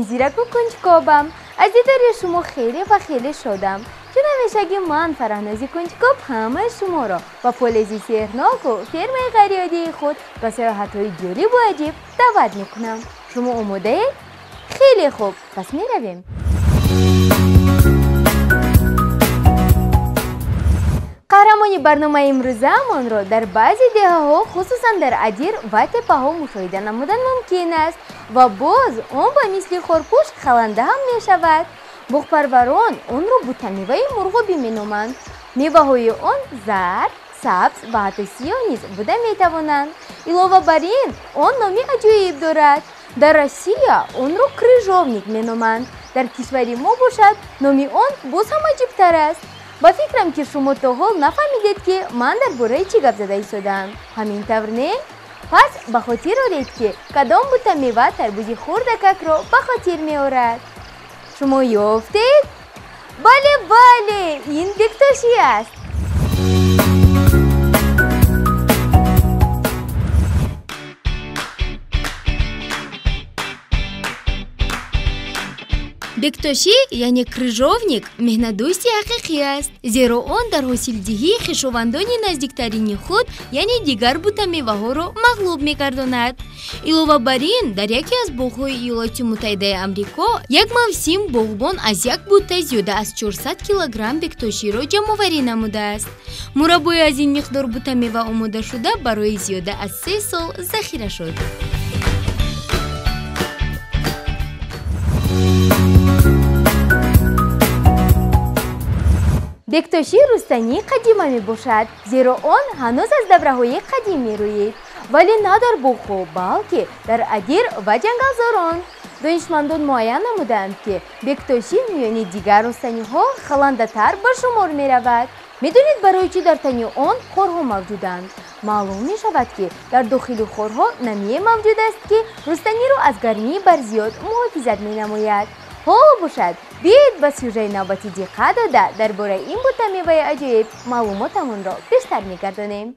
من زیرک و کنجکاوم. از دیدار شما خیلی و خیلی شدم. چون همیشگی من فرهنازی کنجکاو همه شما را با پالیزی سحرناک و فرمای غریادی خود با سیاحت‌های جالب و عجیب دعوت میکنم. شما آماده؟ خیلی خوب، پس میرویم. قهرمانی برنامه امروزمان را در بعضی دهه‌ها خصوصا در ادیر و تپه‌ها مشاهده نمودن ممکن است و باز آن به مثل خرپوش خلنده هم می شود. بغپروران آن را بوته میوه مرغابی مینامند. میوه‌های آن زرد، سبز و حتی سیاه نیز بوده میتوانند. علاوه بر این آن نامی عجیب دارد. در روسیه آن را کریژوونیک مینامند. در کشور ما باشد نامی آن باز هم عجیب‌تر است. با فکرم که شما تا حال نفهمیدید که من درباره چی گپ زده ایستادم. همین طور نه؟ پس به خاطر آرید که کدام بوته میوه تربوزی خردکک را به خاطر میآورد. شما یافتید؟ بله این بکتاشی است. بکتاشی یعنی کریژوونیک مهنت‌دوستی حقیقی است، زیرا آن در حاصلدهی خویشاوندان نزدیکترین خود یعنی دیگر بوته میوه‌ها را مغلوب می‌گرداند. علاوه بر این در یکی از باغ‌های ایالات متحده آمریکا یک موسم باغبان از یک بوته زیاده از 400 کیلوگرم بکتاشی را جمع‌آوری نموده است. مربای از این مقدار بوته میوه آماده شده برای زیاده از 3 سال ذخیره شد. بکتاشی رستنی قدیمی می باشد، زیرا آن هنوز از دوره‌های قدیم می روید، ولی نه در باغ‌ها بلکه در ادیر و جنگلزاران. دانشمندان معین نمودند که بکتاشی میان دیگر رستنی‌ها خلنده‌تر به شمار می رود. میدونید برای چی در تنی آن خارها موجودند؟ معلوم می شود که در داخل خارها نمی موجود است که رستنی را از گرمی بر زیاد محافظت می نماید. حالا باشد بیاید به سوژه نوبتی دقت داده درباره این بوته میوه عجیب معلوماتمون را بیشتر می‌گردانیم.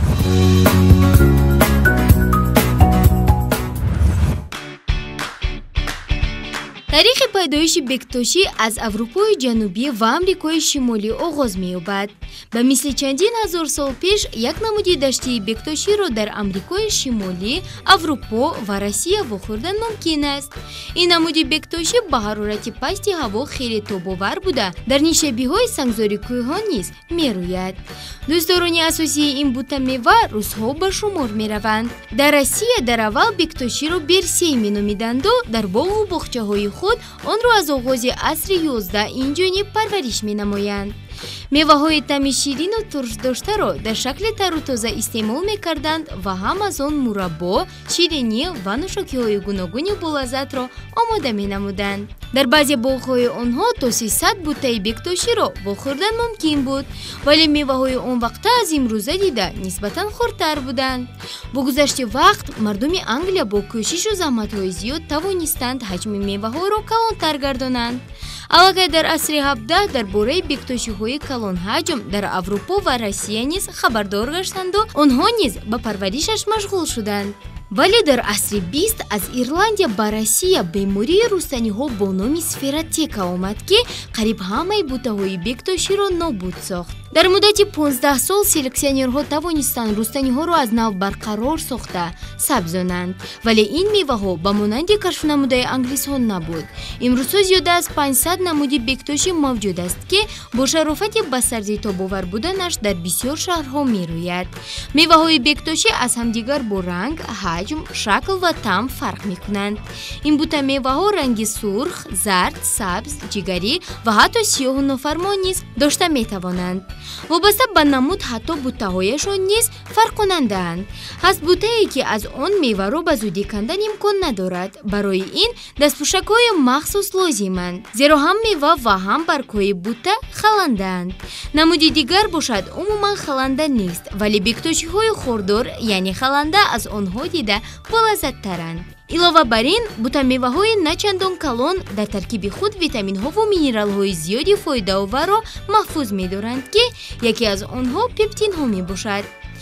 تاریخ پیدایش بکتاشی از اروپای جنوبی و آمریکای شمالی آغاز می‌یابد. به مثل چندین هزار سال پیش یک نمودی دشتی بکتاشی را در آمریکای شمالی، اروپا و روسیه واخوردن ممکن است. این نمودی بکتاشی به حرارت پست هوا خیلی تاب‌آور بوده در نشابی‌های سنگزاری کوه‌ها نیز می‌روید. دوستداران اساسی این بوته میوه روزها به شمار می‌روند. در روسیه در اول بکتاشی را برسی می‌نامیدند و در باغ و باغچه‌های خود آن را از آغاز عصر 11 اینجانی پرورش می‌نمایند. میوه‌های طعم شیرین و ترش داشته را در شکل تر و تازه استعمال می‌کردند و هم از آن مربا، شیرینی و نوشاکی‌های گوناگون بولذت را آماده می‌نمودند. در بعضی باغ‌های آنها تا 300 بوته بکتاشی را واخوردن ممکن بود، ولی میوه‌های آن وقت از امروزه دیده نسبتاً خردتر بودند. با گذشت وقت مردم انگلیا با کوشش و زحمت‌های زیاد توانستند حجم میوه‌ها را کلان‌تر گردانند. البته در عصر 17 درباره بکتاشی‌های کلان حجم در اروپا و روسیه نیز خبردار گشتند و آنها نیز به پرورشش مشغول شدند. ولی در عصر 20 از ایرلندیا به روسیه بیماری رستنی‌ها با نام سفراتیکا آمد که قریب همه بوته‌های بکتاشی را نابود ساخت. در مدت 15 سال سلکسیونرها توانستند رستنی‌ها را از نو برقرار ساخته سبزانند، ولی این میوه‌ها به مانند کشف نموده انگلیس‌ها نبود. امروزها زیاده از 500 نمودی بکتاشی موجود است که با شرافت بسرزی تاب‌آور بودنش در بسیار شهرها می‌روید. میوه‌های بکتاشی از همدیگر با رنگ، حجم، شکل و طعم فرق می‌کنند. این بوته میوه‌ها رنگ سرخ، زرد، سبز، جگری و حتی سیاه و نافرمان نیز داشته می‌توانند. وابسته به نمود حتی بوته‌هایشان نیز فرق کننده‌اند. هست بوته‌ای که از آن میوه را به زودی کندن امکان ندارد. برای این دستپوشک‌های مخصوص لازمند، زیرا هم میوه و هم برگ‌های بوته خلنده‌اند. نمودی دیگر باشد عموما خلنده نیست، ولی بکتاشی‌های خرددار یعنی خلنده از آنها دیده بولذت‌ترند. علاوه بر این بوته میوه‌های نچندان کلان در ترکیب خود ویتامین‌ها و مینرال‌های زیادی فایده‌آور را محفوظ می‌دارند که یکی از آنها پپتین‌ها می‌باشد.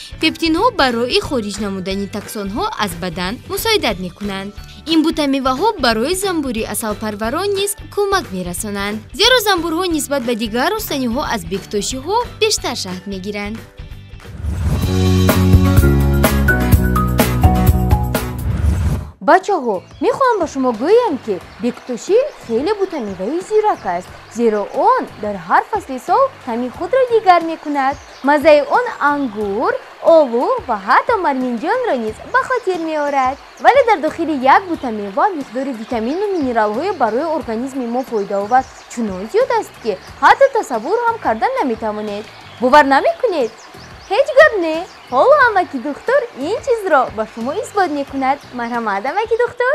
пептинҳо барои хориҷ намудани токсонҳо аз бадан мусоидат мекунанд. ин бутамеваҳо барои замбури асалпарварон низ кӯмак мерасонанд, зеро замбурҳо нисбат ба дигар ростаниҳо аз бектошиҳо бештар шаҳд мегиранд. бачаҳо, мехоҳам ба шумо гӯям, ки бектоши хеле бутамеваи зирак аст, зеро он дар ҳар фасли сол таъми худро дигар мекунад. маззаи он ангур, олу ва ҳатто марминҷонро низ ба хотир меорад. вале дар дохили як бутамева миқдори витамину минералҳои барои организми мо фоидаовар чунон зиёд аст, ки ҳатто тасаввур ҳам карда наметавонед. бовар намекунед? ҳеҷ гап не. ҳоло амаки духтур ин чизро ба шумо исбот мекунад. марҳамат амаки духтур.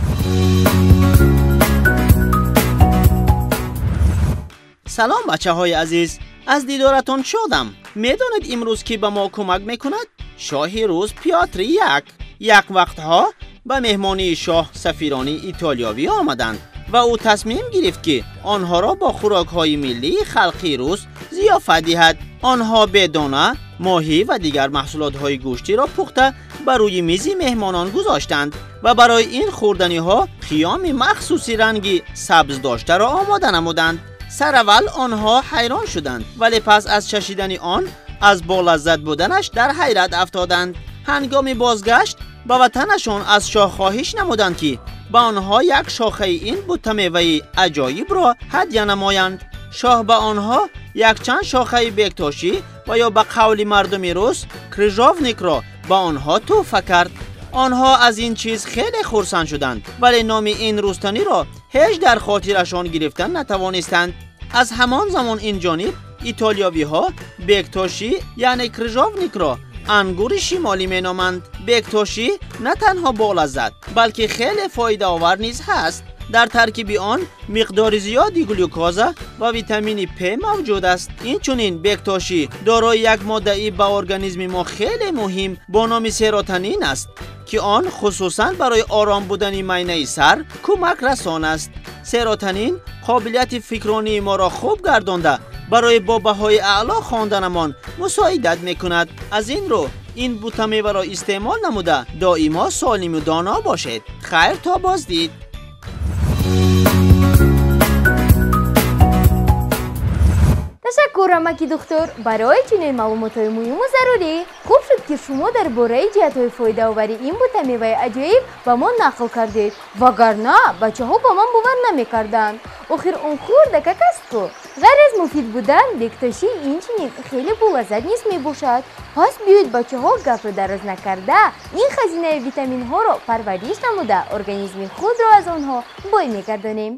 салом бачаҳои азиз, аз дидоратон шодам. медонед имрӯз ки ба мо кӯмак мекунад? шоҳи рӯз Пётр як вақтҳо ба меҳмонии шоҳ сафирони итолиёвӣ омаданд ва ӯ тасмим гирифт ки онҳоро бо хӯрокҳои миллии халқи рус зиёфат диҳад. онҳо бедона, моҳӣ ва дигар маҳсулотҳои гӯштиро пухта ба рӯи мизи меҳмонон гузоштанд ва барои ин хӯрданиҳо қиёми махсуси ранги сабз доштаро омода намуданд. сараввал онҳо ҳайрон шуданд, вале пас аз чашидани он аз болаззат буданаш дар ҳайрат афтоданд. ҳангоми бозгашт ба ватанашон аз шоҳ хоҳиш намуданд, ки ба онҳо як шохаи ин бутамеваи аҷоибро ҳадя намоянд. шоҳ ба онҳо якчанд шохаи бектоши ва ё ба қавли мардуми рус крыжовникро ба онҳо тӯҳфа кард. онҳо аз ин чиз хеле хурсанд шуданд, вале номи ин рустаниро ҳеҷ дар хотирашон гирифтан натавонистанд. аз ҳамон замон инҷониб итолиёвиҳо бектоши яъне крыжовникро ангури шимолӣ меноманд. бектоши на танҳо болаззат, балки хеле фоидаовар низ ҳаст. дар таркиби он миқдори зиёди глюкоза ва витамини П мавҷуд аст. инчунин бектоши дорои як моддаи ба организми мо хеле муҳим бо номи серотонин аст, ки он хусусан барои ором будани майнаи сар кӯмак расон аст. серотонин қобилияти фикрронии моро хуб гардонда барои бо баҳои аъло хонданамон мусоидат мекунад. аз ин рӯ ин бутамеваро истеъмол намуда доимо солиму доно бошед. хайр то боздид. ташаккур амаки духтур барои чунин маълумотҳои муҳиму зарурӣ. хуб шуд ки шумо дар бораи ҷиҳатҳои фоидаовари ин бутамеваи аҷоиб ба мо нақл кардед, вагарна бачаҳо ба ман бовар намекарданд. охир он хурдакак астку. ғайр аз муфид будан бектоши инчунин хеле болаззат низ мебошад. пас биёед бачаҳо гапро дароз накарда ин хазинаи витаминҳоро парвариш намуда организми худро аз онҳо бой мегардонем.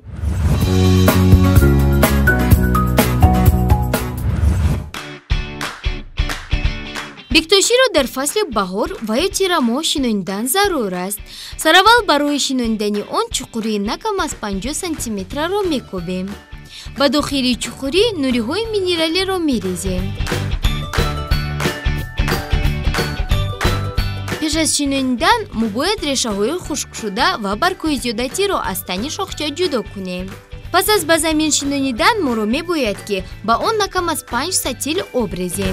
бектоширо дар фасли баҳор ва ё тирамоҳ шинонидан зарур аст. сараввал барои шинонидани он чуқури накам аз 50 сантиметрро мекобем. ба дохили чуқурӣ нуриҳои минералиро мерезем. пеш аз шинонидан мо бояд решаҳои хушкшуда ва баргҳои зиёдатиро аз тани шохча ҷудо кунем. пас аз ба замин шинонидан моро мебояд, ки ба он накам аз 5 сатил об резем.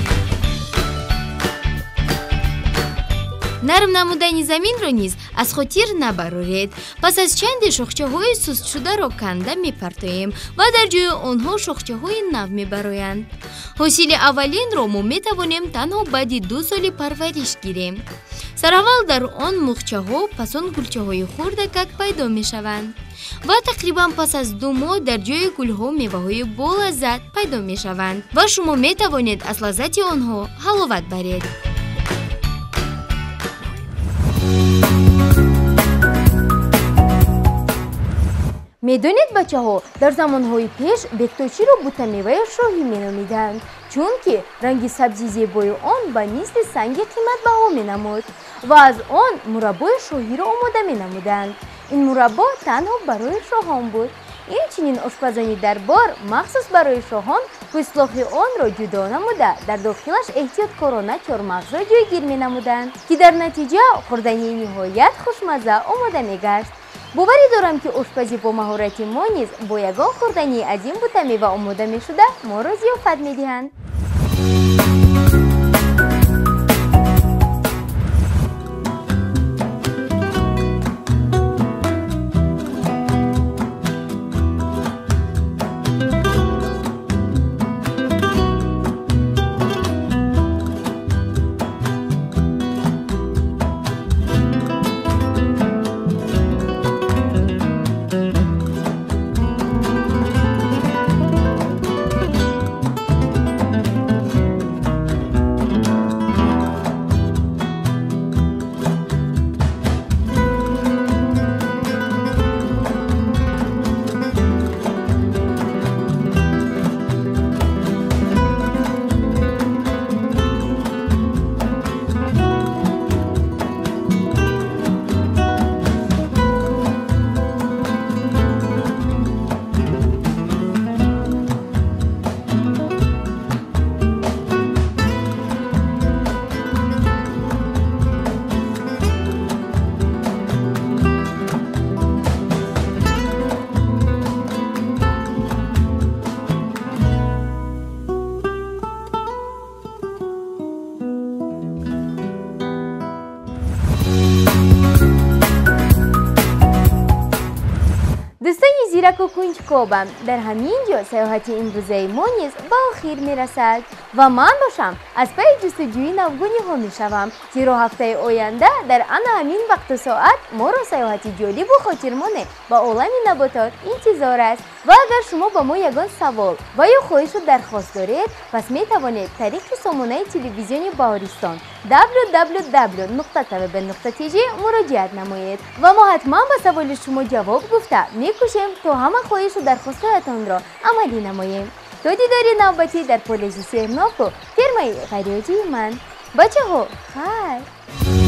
нарм намудани заминро низ аз хотир набароред. пас аз чанде шохчаҳои сустшударо канда мепартоем ва дар ҷои онҳо шохчаҳои нав мебароянд. ҳосили аввалинро мо метавонем танҳо баъди 2 соли парвариш гирем. сараввал дар он мухчаҳо, пас он гулчаҳои хурдакак пайдо мешаванд ва тақрибан пас аз 2 моҳ дар ҷои гулҳо меваҳои болаззат пайдо мешаванд ва шумо метавонед аз лаззати онҳо ҳаловат баред. медонед бачаҳо, дар замонҳои пеш бектоширо бутамеваи шоҳӣ меномиданд, чунки ранги сабзи зебои он ба мисли санги қиматбаҳо менамуд ва аз он мураббои шоҳиро омода менамуданд. ин мураббо танҳо барои шоҳон буд. инчунин ошпазони дарбор махсус барои шоҳон пӯстлохи онро ҷудо намуда дар дохилаш эҳтиёткорона чормағзро ҷойгир менамуданд, ки дар натиҷа хӯрдании ниҳоят хушмазза омода мегашт. боварӣ дорам, ки ошпазӣ бо маҳорати мо низ бо ягон хӯрданӣ аз ин бутамева омода мешуда моро зиёфат медиҳанд. زیرک و کنجکاوم. در همین جا سیاحت امروزه ما نیز به آخر میرسد و من باشم از پی جستجوی نوگونی ها میشوم، زیرا هفته آینده در همین وقت و ساعت ما را سیاحت جالب و خاطرمانه به عالم نباتات انتظار است. و اگر شما با ما یگان سوال و یا خواهش و درخواست دارید، پس می توانید طریق سامانه تلویزیون بهارستان www.tvb.tg مراجعه نمایید و ما حتما به سوال شما جواب گفته میکوشیم تا همه خواهش و درخواستاتان را عملی نماییم. تا دیدار نوبتی در پولوژی سرناف و فرمای غریاجی من. بچه ها خیر.